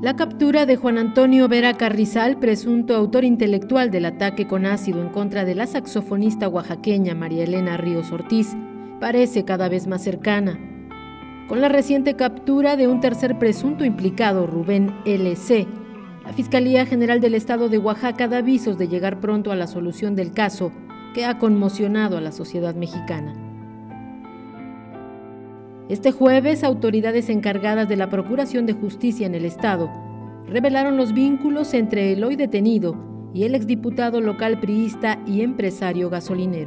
La captura de Juan Antonio Vera Carrizal, presunto autor intelectual del ataque con ácido en contra de la saxofonista oaxaqueña María Elena Ríos Ortiz, parece cada vez más cercana. Con la reciente captura de un tercer presunto implicado, Rubén L.C., la Fiscalía General del Estado de Oaxaca da avisos de llegar pronto a la solución del caso que ha conmocionado a la sociedad mexicana. Este jueves, autoridades encargadas de la Procuración de Justicia en el Estado revelaron los vínculos entre el hoy detenido y el exdiputado local priista y empresario gasolinero.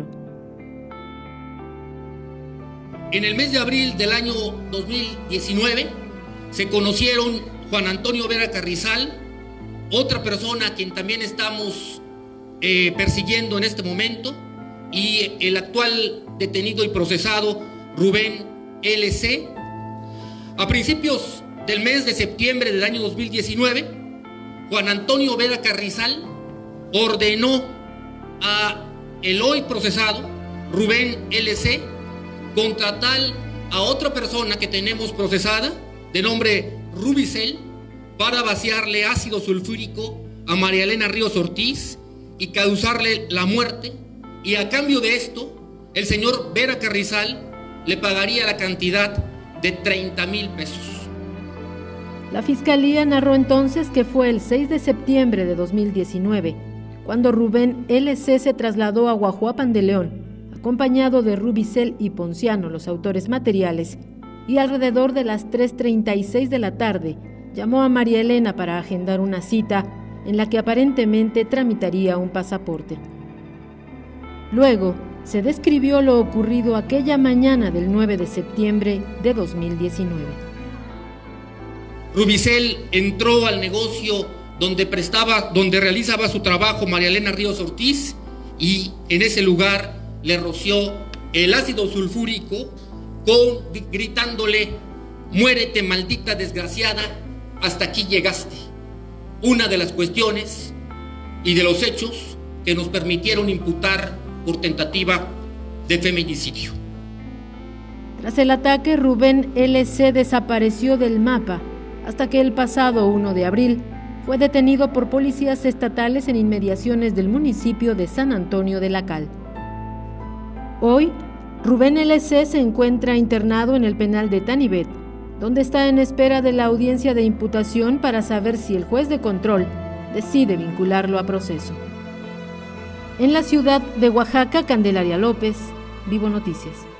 En el mes de abril del año 2019 se conocieron Juan Antonio Vera Carrizal, otra persona a quien también estamos persiguiendo en este momento, y el actual detenido y procesado Rubén L.C. A principios del mes de septiembre del año 2019, Juan Antonio Vera Carrizal ordenó a el hoy procesado Rubén L.C. contratar a otra persona que tenemos procesada de nombre Rubicel para vaciarle ácido sulfúrico a María Elena Ríos Ortiz y causarle la muerte, y a cambio de esto el señor Vera Carrizal le pagaría la cantidad de 30,000 pesos. La Fiscalía narró entonces que fue el 6 de septiembre de 2019, cuando Rubén L.C. se trasladó a Guajuapan de León, acompañado de Rubicel y Ponciano, los autores materiales, y alrededor de las 3:36 de la tarde llamó a María Elena para agendar una cita en la que aparentemente tramitaría un pasaporte. Luego, se describió lo ocurrido aquella mañana del 9 de septiembre de 2019. Rubicel entró al negocio donde realizaba su trabajo María Elena Ríos Ortiz, y en ese lugar le roció el ácido sulfúrico gritándole: "Muérete, maldita desgraciada, hasta aquí llegaste". Una de las cuestiones y de los hechos que nos permitieron imputar por tentativa de feminicidio. Tras el ataque, Rubén L.C. desapareció del mapa hasta que el pasado 1 de abril fue detenido por policías estatales en inmediaciones del municipio de San Antonio de la Cal. Hoy, Rubén L.C. se encuentra internado en el penal de Tanibet, donde está en espera de la audiencia de imputación para saber si el juez de control decide vincularlo a proceso. En la ciudad de Oaxaca, Candelaria López, Vivo Noticias.